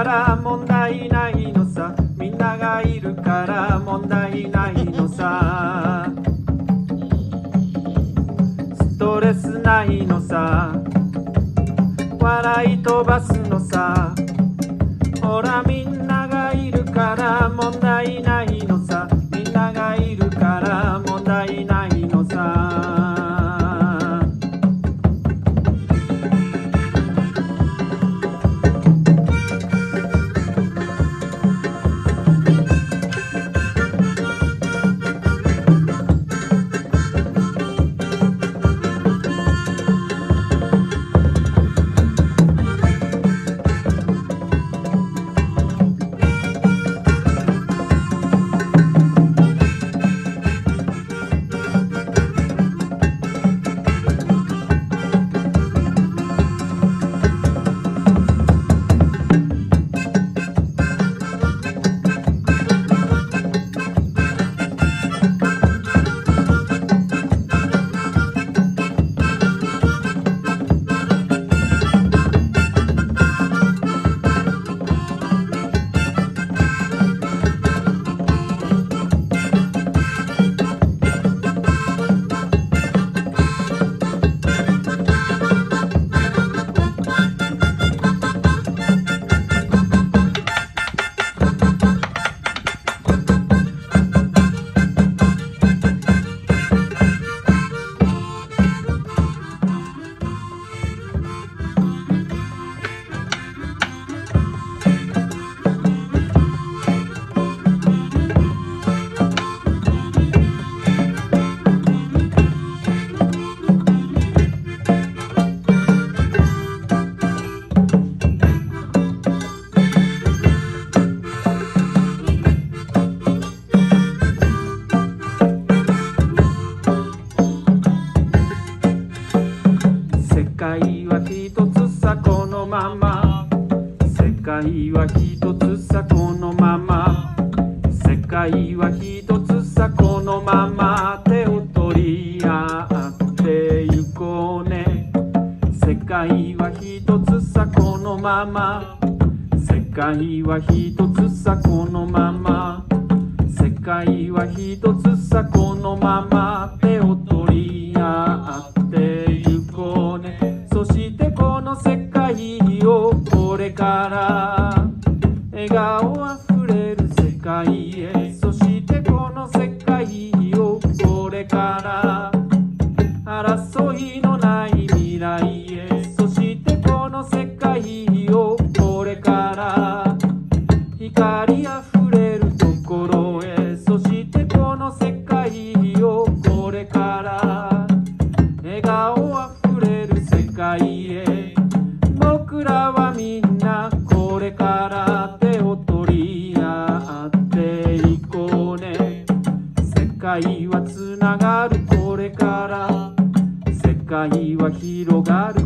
から問題ないのさ、みんながいるから問題ないのさ、ストレスないのさ、笑い飛ばすのさ、ほらみんながいるから問題ないのさ、みんながいるから問題ないのさ。世界は一つさこのまま、世界は一つさこのまま、世界は一つさこのまま、手を取り合ってゆこうね。世界は一つさこのまま、世界は一つさこのまま、世界は一つさこのまま、手を取り合ってゆこうね。そしてこの世界をこれから笑顔あふれる世界へ、そしてこの世界をこれから争いのない未来へ、そしてこの世界をこれから光あふれるところへ、そしてこの世界をこれから笑顔あふれる世界へ、僕らはみんなこれから手を取り合っていこうね。世界はつながるこれから、世界は広がる